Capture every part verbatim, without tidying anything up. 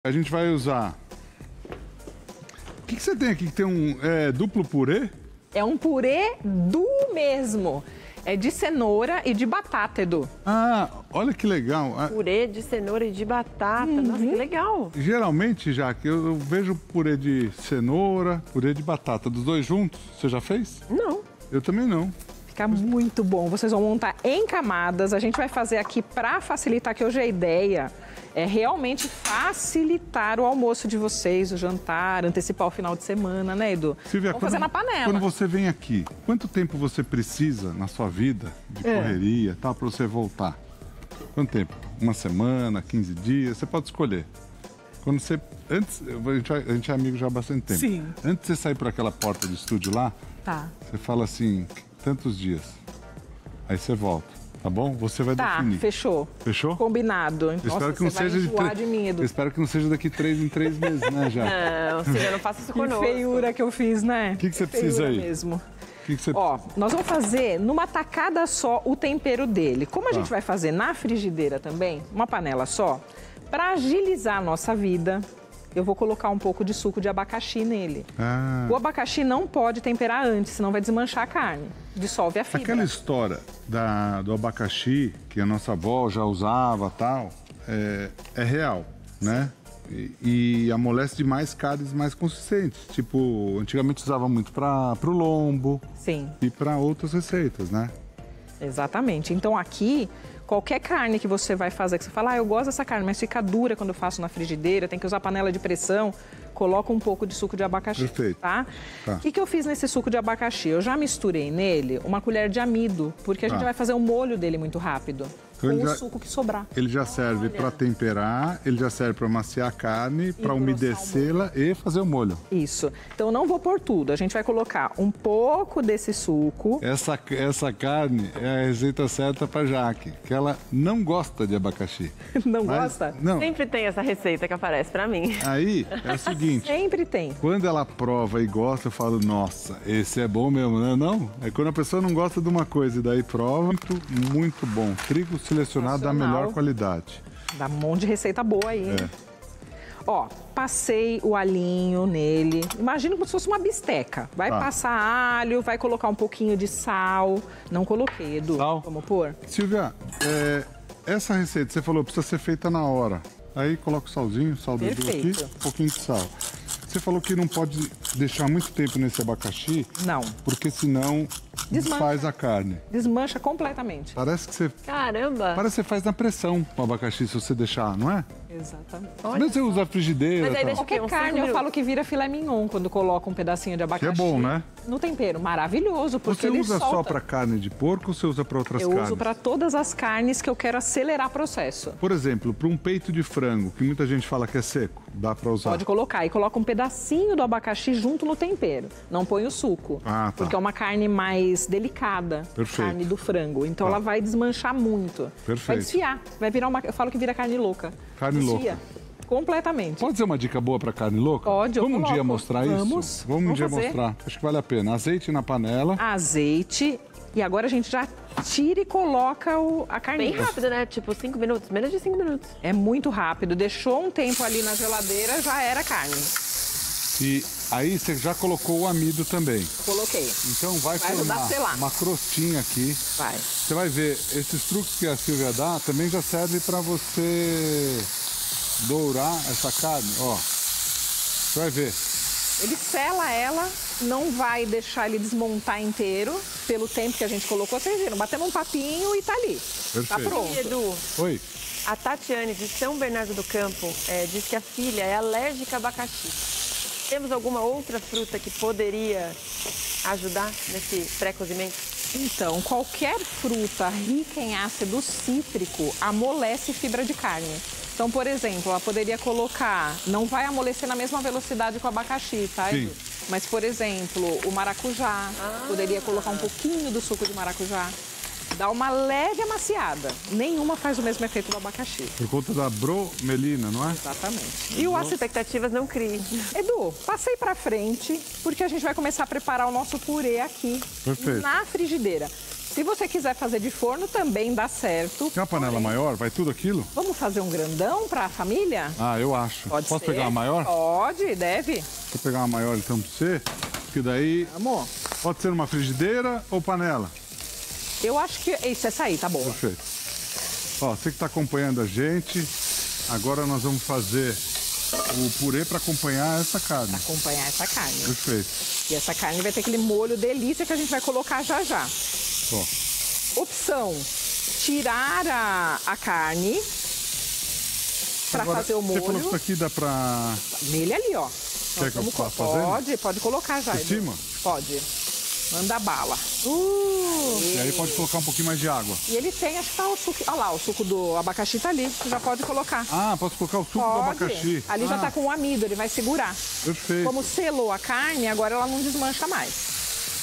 A gente vai usar... O que, que você tem aqui? Tem um é, duplo purê? É um purê do mesmo. É de cenoura e de batata, Edu. Ah, olha que legal. Purê de cenoura e de batata. Uhum. Nossa, que legal. Geralmente, Jaque, eu, eu vejo purê de cenoura, purê de batata, dos dois juntos. Você já fez? Não. Eu também não. Fica muito bom. Vocês vão montar em camadas. A gente vai fazer aqui para facilitar, que hoje a ideia é realmente facilitar o almoço de vocês, o jantar, antecipar o final de semana, né, Edu? Silvia, Vamos quando, fazer na panela. Quando você vem aqui, quanto tempo você precisa na sua vida de É. correria, tal, para você voltar? Quanto tempo? Uma semana, quinze dias? Você pode escolher. Quando você... Antes, a gente, a gente é amigo já há bastante tempo. Sim. Antes de você sair por aquela porta do estúdio lá, Tá. você fala assim, tantos dias. Aí você volta. Tá bom? Você vai Tá, definir. fechou. Fechou? Combinado. Eu Nossa, espero que não você vai seja de enjoar tre- de mim, Edu. Eu espero que não seja daqui três em três meses, né, já? Não, Silvia, não faça isso Que conosco. feiura que eu fiz, né? O que, que você Feiura precisa aí? mesmo. O que, que você Ó, nós vamos fazer numa tacada só o tempero dele. Como a Tá. gente vai fazer na frigideira também, uma panela só, para agilizar a nossa vida, eu vou colocar um pouco de suco de abacaxi nele. Ah, O abacaxi não pode temperar antes, senão vai desmanchar a carne. Dissolve a fibra. aquela história da, do abacaxi, que a nossa avó já usava tal, é, é real, né? E, e amolece demais carnes mais consistentes. Tipo, antigamente usava muito para o lombo Sim, e para outras receitas, né? exatamente. Então aqui, qualquer carne que você vai fazer, que você fala, ah, eu gosto dessa carne, mas fica dura quando eu faço na frigideira, tem que usar panela de pressão, coloca um pouco de suco de abacaxi, Perfeito. tá? Tá. O que, que eu fiz nesse suco de abacaxi? Eu já misturei nele uma colher de amido, porque a gente Tá. vai fazer o molho dele muito rápido, Então com ele o já- suco que sobrar. Ele já serve para temperar, ele já serve para maciar a carne, para engrossar o umedecê-la e fazer o molho. Isso. Então não vou pôr tudo, a gente vai colocar um pouco desse suco. Essa, essa carne é a receita certa para Jaque, que ela não gosta de abacaxi. Não Mas- gosta? Não. Sempre tem essa receita que aparece pra mim. Aí é o seguinte, Sempre tem. quando ela prova e gosta, eu falo, nossa, esse é bom mesmo, né? Não? É quando a pessoa não gosta de uma coisa e daí prova, muito, muito bom. Trigo selecionado da Nacional. melhor qualidade. Dá um monte de receita boa aí, hein? É. Ó, passei o alinho nele. Imagina como se fosse uma bisteca. Vai Tá. passar alho, vai colocar um pouquinho de sal. Não coloquei, Edu. Sal? Vamos pôr? Silvia, é, essa receita, você falou, precisa ser feita na hora. Aí coloca o salzinho, sal do Edu aqui, Perfeito. um pouquinho de sal. Você falou que não pode deixar muito tempo nesse abacaxi, Não. porque senão Desmancha. desfaz a carne. Desmancha completamente. Parece que você, Caramba! parece que você faz na pressão o abacaxi se você deixar, não é? Exatamente. Mesmo você usa a frigideira Mas aí e tal. deixa- Qualquer uns carne cinco eu minutos. falo que vira filé mignon quando coloca um pedacinho de Que abacaxi. é bom, né? No tempero. Maravilhoso, porque Você ele usa solta. só para carne de porco ou você usa para outras Eu carnes? uso para todas as carnes que eu quero acelerar o processo. Por exemplo, para um peito de frango, que muita gente fala que é seco, dá para usar. Pode colocar e coloca um pedacinho do abacaxi junto no tempero. Não põe o suco. Ah, tá. Porque é uma carne mais delicada. Perfeito. Carne do frango. Então Tá. ela vai desmanchar muito. Vai Perfeito. desfiar. Vai virar uma. Eu falo que vira carne louca. Carne Desfia. louca. Completamente. Pode ser uma dica boa para carne louca? Pode, eu Vamos um dia coloco. mostrar Vamos. isso? Vamos um Vamos dia fazer. mostrar. Acho que vale a pena. Azeite na panela. Azeite. E agora a gente já tira e coloca o, a carne. Bem rápido, né? Tipo, cinco minutos. Menos de cinco minutos. É muito rápido. Deixou um tempo ali na geladeira, já era carne. E aí você já colocou o amido também. Coloquei. Então vai, Vai ajudar a formar selar. uma crostinha aqui. Vai. Você vai ver, esses truques que a Silvia dá também já serve para você dourar essa carne, ó. Você vai ver. Ele sela ela, não vai deixar ele desmontar inteiro, pelo tempo que a gente colocou. Vocês viram, batemos um papinho e tá ali. Tá Perfeito. pronto. Edu, Oi. a Tatiane de São Bernardo do Campo é, diz que a filha é alérgica a abacaxi. Temos alguma outra fruta que poderia ajudar nesse pré-cozimento? Então, qualquer fruta rica em ácido cítrico amolece fibra de carne. Então, por exemplo, ela poderia colocar, não vai amolecer na mesma velocidade que o abacaxi, tá, Sim. Edu? Mas, por exemplo, o maracujá, poderia colocar um pouquinho do suco de maracujá. Dá uma leve amaciada. Nenhuma faz o mesmo efeito do abacaxi. Por conta da bromelina, não é? Exatamente. E o aço expectativas não crie. Edu, passei pra frente, porque a gente vai começar a preparar o nosso purê aqui Perfeito. na frigideira. Se você quiser fazer de forno, também dá certo. Tem uma panela Porém, maior? Vai tudo aquilo? vamos fazer um grandão para a família? Ah, eu acho. Pode Posso ser? pegar uma maior? Pode, deve. Vou pegar uma maior então pra você. Porque daí Amor, pode ser uma frigideira ou panela. eu acho que... Isso, essa aí, tá boa. Perfeito. Ó, você que tá acompanhando a gente, agora nós vamos fazer o purê para acompanhar essa carne. Pra acompanhar essa carne. Perfeito. E essa carne vai ter aquele molho delícia que a gente vai colocar já já. Ó, Opção, tirar a, a carne para agora, fazer o você falou que isso molho. aqui dá pra... Nele ali, ó. Quer Nós que eu vamos vá co- fazendo? Pode, pode colocar já. Por Edu. cima? Pode. Manda bala. Uh! E aí pode colocar um pouquinho mais de água. E ele tem, acho que tá o suco. Olha lá, o suco do abacaxi tá ali. Já pode colocar. Ah, posso colocar o suco do Pode. abacaxi. Ali já Ah, tá com o amido, ele vai segurar. Perfeito. Como selou a carne, agora ela não desmancha mais.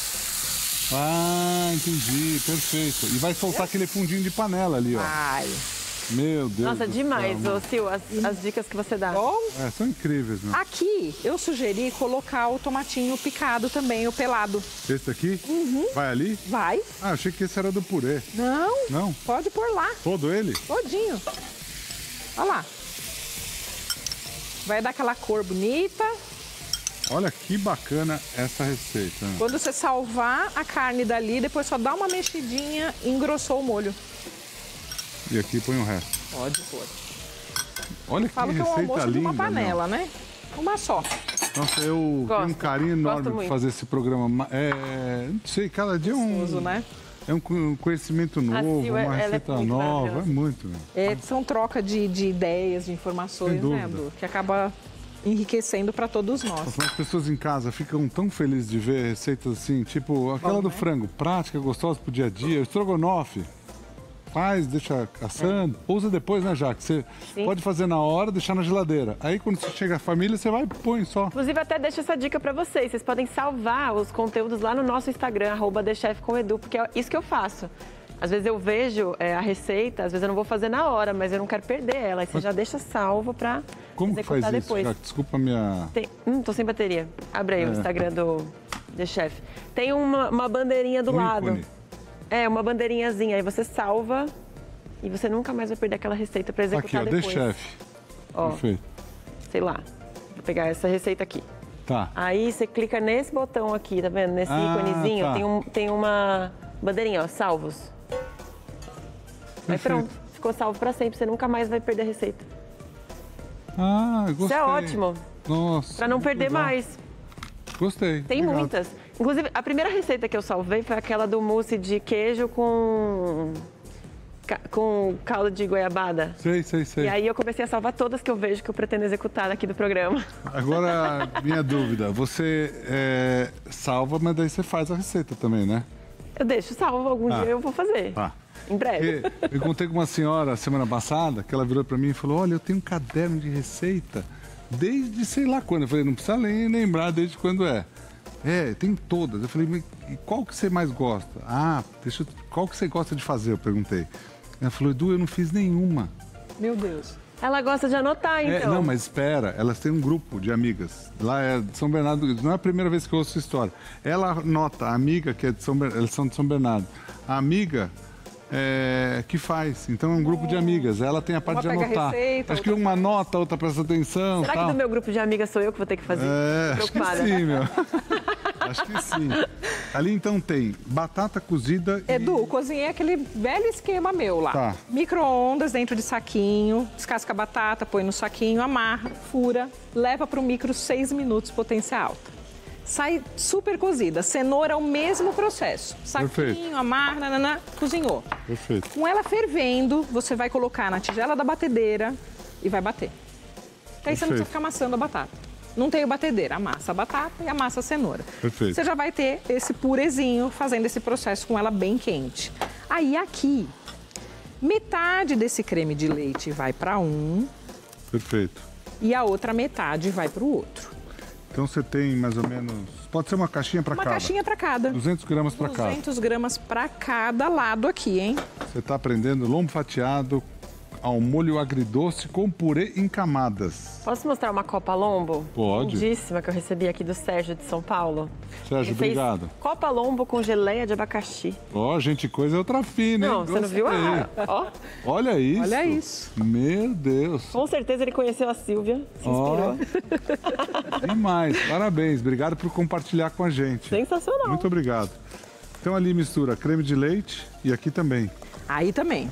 Ah, entendi. Perfeito. E vai soltar aquele fundinho de panela ali, ó. Ai. Meu Deus Nossa, do demais, céu, ô Sil, as, as dicas que você dá. Bom, É, são incríveis, meu. aqui eu sugeri colocar o tomatinho picado também, o pelado. Esse aqui? Uhum. Vai ali? Vai? Ah, achei que esse era do purê. Não. Não? Pode pôr lá, Todo ele? todinho. Olha lá. Vai dar aquela cor bonita. Olha que bacana essa receita. né? Quando você salvar a carne dali, depois só dá uma mexidinha e engrossou o molho. E aqui põe o resto. Pode pôr. Olha que Falo que é um receita almoço de linda, uma panela, né? Uma só. meu. Nossa, eu Gosto. tenho um carinho Gosto enorme por muito. fazer esse programa. Ma- É, não sei, cada dia é um, Gostoso, né? é um co- conhecimento A novo, Sil, uma ela é receita muito nova. É maravilhosa. muito, meu. É, são troca de, de ideias, de informações, Sem né, dúvida. Edu? Que acaba enriquecendo para todos nós. Nossa, as pessoas em casa ficam tão felizes de ver receitas assim, tipo aquela Bom, do né? frango, prática, gostosa pro dia a dia, o estrogonofe. Faz, deixa assando, usa depois, né, Jaque? Você Sim. pode fazer na hora, deixar na geladeira. Aí quando você chega a família, você vai e põe só. Inclusive, até deixo essa dica pra vocês. Vocês podem salvar os conteúdos lá no nosso Instagram, arroba thechefcomedu, porque é isso que eu faço. Às vezes eu vejo é, a receita, às vezes eu não vou fazer na hora, mas eu não quero perder ela. Aí você já deixa salvo pra Como que faz executar isso, depois. Jaque? Desculpa a minha... Tem... Hum, tô sem bateria. Abre aí É. o Instagram do The Chef. Tem uma, uma bandeirinha do Um lado. ícone. É, uma bandeirinhazinha. Aí você salva e você nunca mais vai perder aquela receita pra Aqui, executar ó, The depois. Chef. Ó, Perfeito. sei lá. Vou pegar essa receita aqui. Tá. Aí você clica nesse botão aqui, tá vendo? Nesse Ah, íconezinho, tá. tem, um, tem uma bandeirinha, ó, salvos. Aí Perfeito. pronto, ficou salvo pra sempre, você nunca mais vai perder a receita. Ah, gostei. Isso é ótimo, Nossa. pra não perder legal. mais. Gostei. Tem Obrigado. muitas. Inclusive, a primeira receita que eu salvei foi aquela do mousse de queijo com, ca- com caldo de goiabada. Sei, sei, sei. E aí eu comecei a salvar todas que eu vejo que eu pretendo executar aqui do programa. Agora, minha dúvida. Você é, salva, mas daí você faz a receita também, né? Eu deixo salvo, algum Ah. dia eu vou fazer. Tá. Em breve. Porque eu contei com uma senhora semana passada que ela virou pra mim e falou: Olha, eu tenho um caderno de receita desde sei lá quando. Eu falei: Não precisa nem lembrar desde quando é. É, tem todas. Eu falei: Mas e qual que você mais gosta? Ah, deixa eu... qual que você gosta de fazer? Eu perguntei. Ela falou: Edu, eu não fiz nenhuma. Meu Deus. Ela gosta de anotar, É, então. não, mas espera, elas têm um grupo de amigas. Lá é de São Bernardo, não é a primeira vez que eu ouço essa história. Ela nota, a amiga que é de São Bernardo, elas são de São Bernardo. A amiga é, que faz, então é um grupo de amigas. Ela tem a parte de Uma pega a anotar. receita, Acho que outra uma nota, outra presta atenção. Será tal. que do meu grupo de amigas sou eu que vou ter que fazer? É, acho que Preocupada. sim, meu. Acho que sim. Ali então tem batata cozida e... Edu, cozinhei aquele velho esquema meu lá. Tá. Micro-ondas dentro de saquinho, descasca a batata, põe no saquinho, amarra, fura, leva para o micro seis minutos, potência alta. Sai super cozida. Cenoura, o mesmo processo. Saquinho, Perfeito. amarra, nanana, cozinhou. Perfeito. Com ela fervendo, você vai colocar na tigela da batedeira e vai bater. Que aí você não Perfeito. precisa ficar amassando a batata. Não tem batedeira, amassa a batata e amassa a cenoura. Perfeito. Você já vai ter esse purezinho fazendo esse processo com ela bem quente. Aí aqui, metade desse creme de leite vai para um Perfeito. e a outra metade vai para o outro. Então você tem mais ou menos... Pode ser uma caixinha para Uma cada. caixinha para cada. duzentos gramas para cada. duzentos gramas para cada lado aqui, hein? Você está aprendendo lombo fatiado ao molho agridoce com purê em camadas. Posso mostrar uma Copa Lombo? Pode. Lindíssima, que eu recebi aqui do Sérgio de São Paulo. Sérgio, Ele fez obrigado. Copa Lombo com geleia de abacaxi. Ó, oh, gente, coisa é outra fina, hein? Não, você não viu? Ah, ó. Olha isso. Olha isso. Meu Deus. Com certeza ele conheceu a Silvia, se inspirou. Oh, demais. Parabéns. Obrigado por compartilhar com a gente. Sensacional. Muito obrigado. Então ali mistura creme de leite e aqui também. Aí também.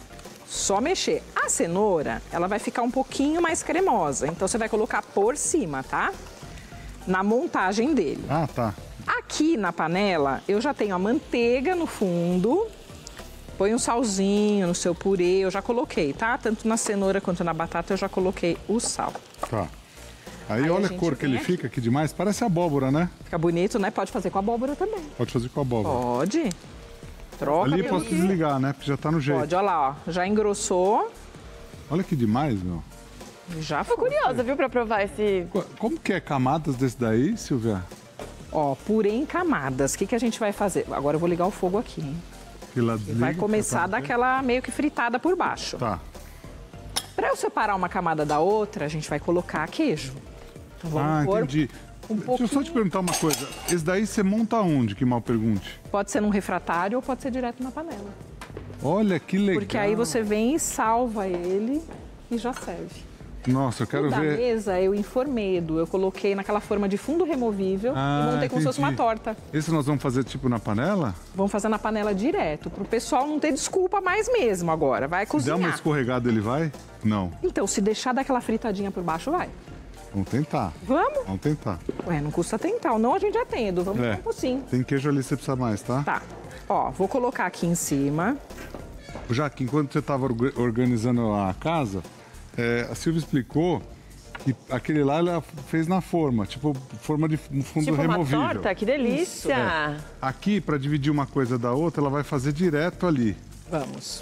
Só mexer. A cenoura, ela vai ficar um pouquinho mais cremosa. Então você vai colocar por cima, tá? Na montagem dele. Ah, tá. Aqui na panela, eu já tenho a manteiga no fundo. Põe um salzinho no seu purê, eu já coloquei, tá? Tanto na cenoura quanto na batata eu já coloquei o sal. Tá. Aí, Aí olha a a cor gente que ele vem aqui. fica aqui demais. Parece abóbora, né? Fica bonito, né? Pode fazer com abóbora também. Pode fazer com abóbora. Pode. Troca. Ali meu posso amigo. desligar, né? Porque já tá no jeito. Pode, olha lá, ó. Já engrossou. Olha que demais, meu. Já Tô foi. curiosa, viu, pra provar esse... Co- Como que é camadas desse daí, Silvia? Ó, purê em camadas. O que, que a gente vai fazer? Agora eu vou ligar o fogo aqui, hein? Que ela Vai liga, começar tá- a dar aquela meio que fritada por baixo. Tá. Pra eu separar uma camada da outra, a gente vai colocar queijo. Então vamos Ah, pôr entendi. um Deixa eu só te pouquinho. perguntar uma coisa. Esse daí você monta onde, que mal pergunte? Pode ser num refratário ou pode ser direto na panela. Olha que legal. Porque aí você vem e salva ele e já serve. Nossa, eu quero O da ver. mesa eu informei, Edu. Eu coloquei naquela forma de fundo removível Ah, e montei como se fosse uma entendi. torta. Esse nós vamos fazer tipo na panela? Vamos fazer na panela direto, pro pessoal não ter desculpa mais mesmo agora. Vai Se der uma cozinhar. escorregada, ele vai? Não. Então, se deixar daquela fritadinha por baixo, vai. Vamos tentar. Vamos? Vamos tentar. Ué, não custa tentar. Não, a gente já tem, Edu. Vamos É. é. um sim. Tem queijo ali, você precisa mais, tá? Tá. Ó, vou colocar aqui em cima. Jaque, enquanto você estava organizando a casa, é, a Silvia explicou que aquele lá ela fez na forma, tipo forma de um fundo Tipo uma removível. torta? Que delícia! É. Aqui, para dividir uma coisa da outra, ela vai fazer direto ali. Vamos.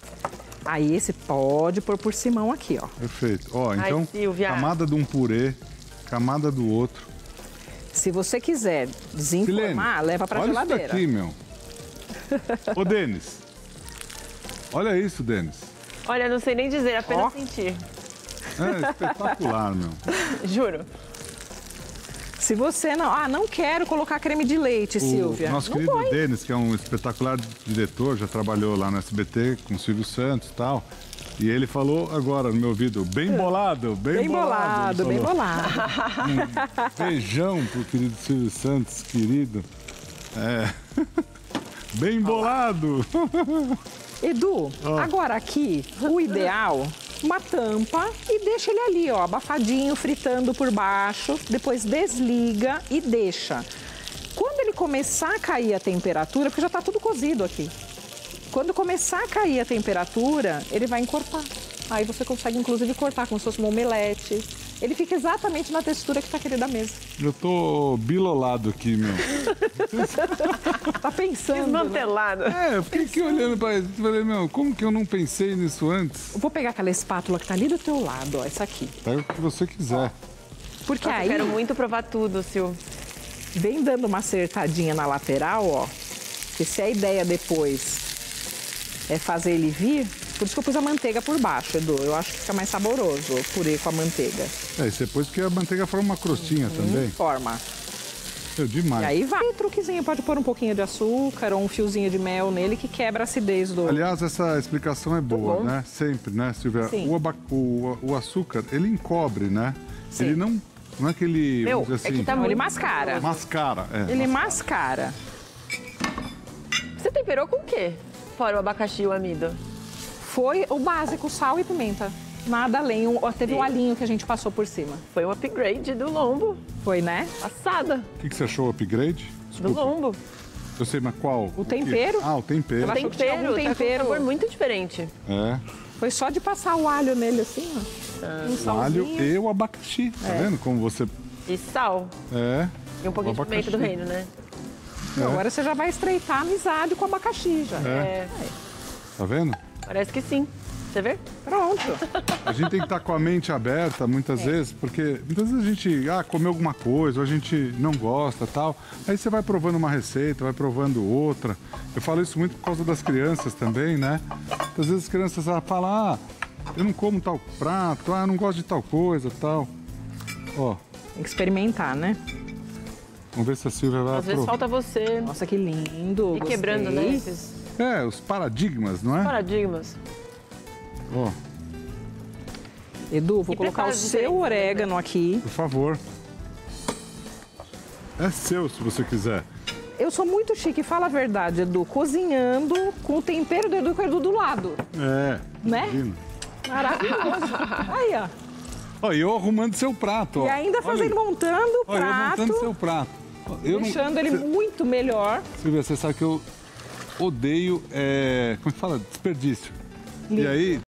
Aí esse pode pôr por cima aqui, ó. Perfeito. Ó, então, Silvia. camada de um purê, camada do outro. Se você quiser desenformar, Silene, leva pra olha geladeira. isso daqui, meu. Ô, Denis. Olha isso, Denis. Olha, não sei nem dizer, apenas Ó. sentir. É espetacular, meu. Juro. Se você não... Ah, não quero colocar creme de leite, Silvia. O nosso não querido põe. Denis, que é um espetacular diretor, já trabalhou lá no S B T com o Silvio Santos e tal. E ele falou agora no meu ouvido, bem bolado, bem, Bem bolado, ele bem falou. bolado. Beijão pro querido Silvio Santos, querido. É. Bem bolado. Edu, agora aqui, o ideal, uma tampa e deixa ele ali, ó, abafadinho, fritando por baixo. Depois desliga e deixa. Quando ele começar a cair a temperatura, porque já tá tudo cozido aqui. Quando começar a cair a temperatura, ele vai encorpar. Aí você consegue, inclusive, cortar como se fosse um omelete. Ele fica exatamente na textura que tá aquele da mesa. Eu tô bilolado aqui, meu. Tá pensando, né? Desmantelado. É, eu fiquei aqui olhando pra ele e falei, meu, como que eu não pensei nisso antes? Eu vou pegar aquela espátula que tá ali do teu lado, ó, essa aqui. Pega o que você quiser. Porque Nossa, aí... eu quero muito provar tudo, Sil. Vem dando uma acertadinha na lateral, ó. Porque se a ideia depois é fazer ele vir, por isso que eu pus a manteiga por baixo, Edu. Eu acho que fica mais saboroso o purê com a manteiga. É, isso depois que a manteiga forma uma crostinha também. Forma. Eu, demais. E aí vai. E truquezinho, pode pôr um pouquinho de açúcar ou um fiozinho de mel nele que quebra a acidez do... Aliás, essa explicação é boa, bom. né? Sempre, né, Silvia? Sim. O, aba- o- o açúcar, ele encobre, né? Sim. Ele não, não é que ele, Meu, vamos dizer é assim, que tá Não, ele muito mascara. mascara. É, Ele mascara. Você temperou com o quê? Fora o abacaxi e o amido. Foi o básico, sal e pimenta. Nada além. Um- Teve um alinho que a gente passou por cima. Foi um upgrade do lombo. Foi, né? Assada O que, que você achou, upgrade? do Desculpa, lombo. eu sei, mas qual? O quê? tempero. Ah, o tempero. Ela achou que tinha Tempero, algum tá com um tempero. sabor muito diferente. É, Foi só de passar o alho nele assim, ó. Um o alho salzinho. e o abacaxi. Tá vendo como você... E sal. É. E um pouquinho o de pimenta do abacaxi. reino, né? Não, agora você já vai estreitar a amizade com o abacaxi já. É. É, Tá vendo? parece que sim. Você vê? Pronto. A gente tem que estar com a mente aberta muitas é. vezes, porque muitas vezes a gente ah, comeu alguma coisa, ou a gente não gosta tal. Aí você vai provando uma receita, vai provando outra. Eu falo isso muito por causa das crianças também, né? Às vezes as crianças falam, ah, eu não como tal prato, ah, eu não gosto de tal coisa, tal. Ó. Tem que experimentar, né? Vamos ver se a Silvia vai... Às vezes falta você. Nossa, que lindo. E quebrando, né? Esses... É, os paradigmas, não é? Paradigmas. Ó. Edu, vou e colocar o seu orégano aqui. Por favor. É seu, se você quiser. Eu sou muito chique, fala a verdade, Edu. Cozinhando com o tempero do Edu e com o Edu do lado. É. Né? Imagina. Maravilhoso. Aí, ó. Ó, e eu arrumando seu prato, ó. E ainda fazendo, Olha. montando o Ó, prato. eu montando seu prato. Eu deixando não... ele Cê... muito melhor. Silvia, você sabe que eu odeio, é... como é que fala? Desperdício. Lindo. E aí,